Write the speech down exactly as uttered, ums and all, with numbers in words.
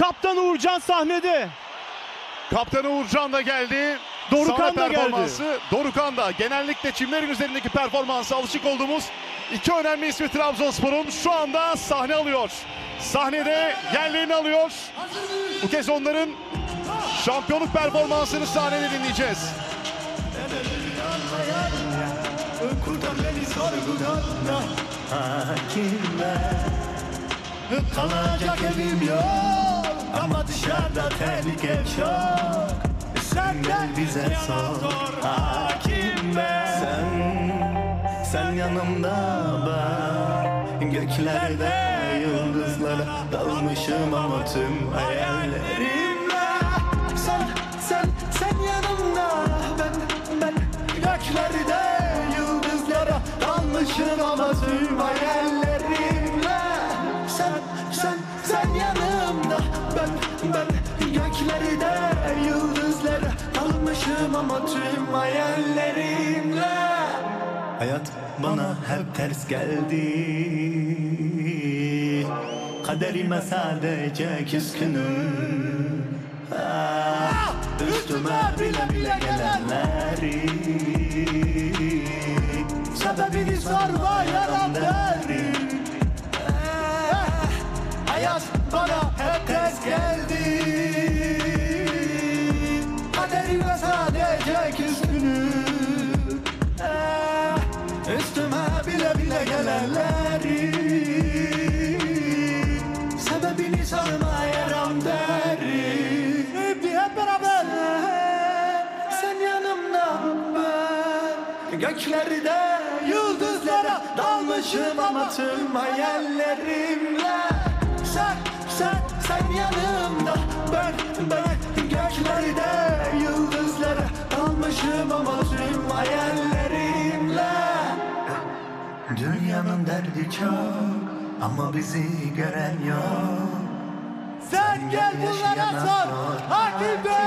Kaptan Uğurcan sahnede. Kaptan Uğurcan da geldi. Dorukhan da performansı. geldi. Dorukhan da genellikle çimlerin üzerindeki performansı alışık olduğumuz iki önemli ismi Trabzonspor'un şu anda sahne alıyor. Sahnede yerlerini alıyor. Bu kez onların şampiyonluk performansını sahnede dinleyeceğiz. Kurtar beni sorgudan hakime. Kalacak evim yok ama dışarıda tehlike çok. Sen gel bize sor hakime. Sen, sen yanımda ben göklerde yıldızlara dalmışım ama tüm hayallerimle. Sen, sen, sen yanımda ben, ben göklerde yıldızlara dalmışım ama tüm hayallerimle. Sen, sen, sen yanımda ben, ben göklerde yıldızlara dalmışım ama tüm hayallerimle. Hayat bana hep ters geldi. Kaderime sadece küskünüm. Ah, üstüme bile bile gelenleri. Sebebini sorma yaram derim. Ah, hayat bana hep ters geldi. Kaderime sadece küskünüm. Ah, üstüme bile bile gelenleri. Sebebini sorma yaram derim. Hep beraber. Sen yanımda ben göklerde yıldızlara dalmışım ama tüm hayallerimle. Sen, sen, sen yanımda ben, ben göklerde yıldızlara dalmışım ama tüm hayallerimle. Dünyanın derdi çok ama bizi gören yok. Sen gel bunlara sor, hakim